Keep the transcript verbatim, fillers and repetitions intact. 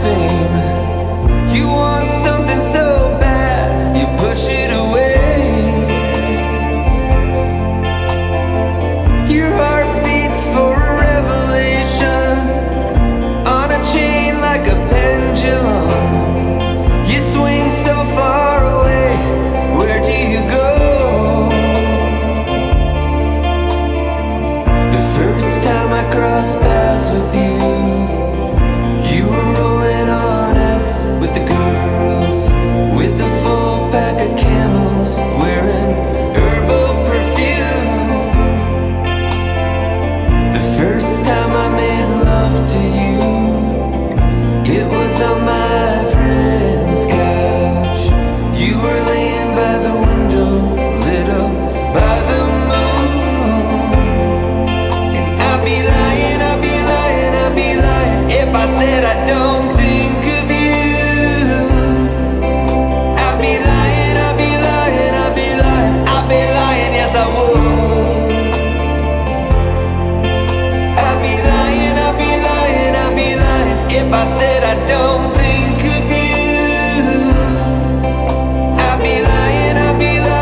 fame. You want something so bad, you push it away. Your heart beats for a revelation, on a chain like a pendulum. You swing so far away, where do you go? The first time I crossed paths with you, you were rolling on X with the girls, with the full pack of Camels, wearing herbal perfume. The first time I made love to you, it was on my friend's couch. You were laying by the window, lit up by the moon. And I'd be lying, I'd be lying, I'd be lying if I said I don't think of you. I'd be lying, I'd be lying, I'd be lying, I'd be lying, yes I would. I'd be lying, I'd be lying, I'd be lying if I said I don't think of you. I'd be lying, I'd be lying.